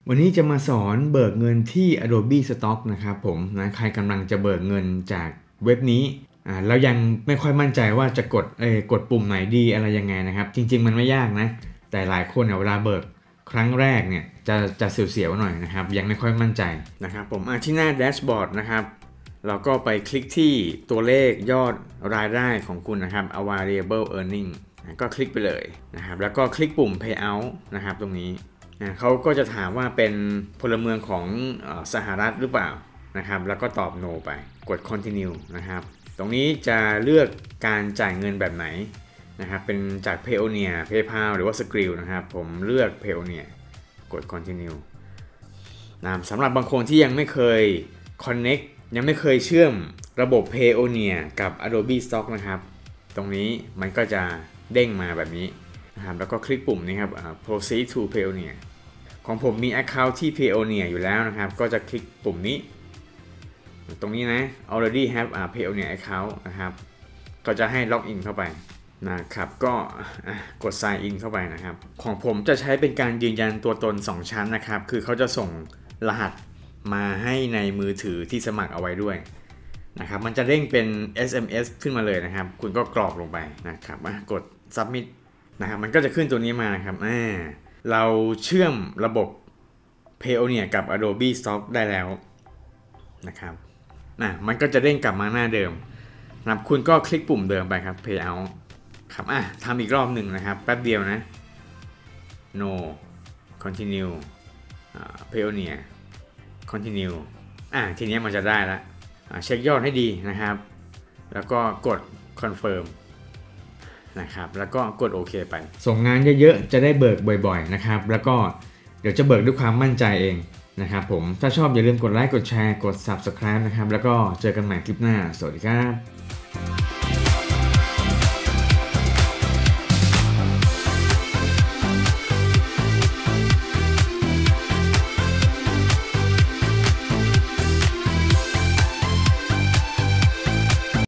วันนี้จะมาสอนเบิกเงินที่ Adobe Stock นะครับผมนะใครกำลังจะเบิกเงินจากเว็บนี้แล้วยังไม่ค่อยมั่นใจว่าจะกดปุ่มไหนดีอะไรยังไงนะครับจริงๆมันไม่ยากนะแต่หลายคนเวลาเบิกครั้งแรกเนี่ยจะเสียวๆหน่อยนะครับยังไม่ค่อยมั่นใจนะครับผมที่หน้าแดชบอร์ดนะครับเราก็ไปคลิกที่ตัวเลขยอดรายได้ของคุณนะครับ Variable Earning ก็คลิกไปเลยนะครับแล้วก็คลิกปุ่ม Payout นะครับตรงนี้เขาก็จะถามว่าเป็นพลเมืองของสหรัฐหรือเปล่านะครับแล้วก็ตอบ no ไปกด continue นะครับตรงนี้จะเลือกการจ่ายเงินแบบไหนนะครับเป็นจาก Payoneer PayPal หรือว่า Skrill นะครับผมเลือก Payoneer กด continue สำหรับบางคนที่ยังไม่เคย connect ยังไม่เคยเชื่อมระบบ Payoneer กับ Adobe Stock นะครับตรงนี้มันก็จะเด้งมาแบบนี้นะครับแล้วก็คลิกปุ่มนี้ครับproceed to Payoneer ของผมมี account ที่ Payoneer อยู่แล้วนะครับก็จะคลิกปุ่มนี้ตรงนี้นะ already have a Payoneer account นะครับก็จะให้ล็อกอินเข้าไปนะครับก็กด sign in เข้าไปนะครับของผมจะใช้เป็นการยืนยันตัวตน2ชั้นนะครับคือเขาจะส่งรหัสมาให้ในมือถือที่สมัครเอาไว้ด้วยนะครับมันจะเด้งเป็น SMS ขึ้นมาเลยนะครับคุณก็กรอกลงไปนะครับกด submit นะครับมันก็จะขึ้นตัวนี้มานะครับเราเชื่อมระบบ Payoneer กับ Adobe Stock ได้แล้วนะครับมันก็จะเด้งกลับมาหน้าเดิมนะครับคุณก็คลิกปุ่มเดิมไปครับ Payout ครับทำอีกรอบหนึ่งนะครับแป๊บเดียวนะ no continue Payoneer continue ทีนี้มันจะได้แล้วเช็คยอดให้ดีนะครับแล้วก็กด confirm นะครับแล้วก็กดโอเคไปส่งงานเยอะๆจะได้เบิกบ่อยๆนะครับแล้วก็เดี๋ยวจะเบิกด้วยความมั่นใจเองนะครับผมถ้าชอบอย่าลืมกดไลค์กดแชร์กด subscribe นะครับแล้วก็เจอกันใหม่คลิปหน้าสวัสดีครับ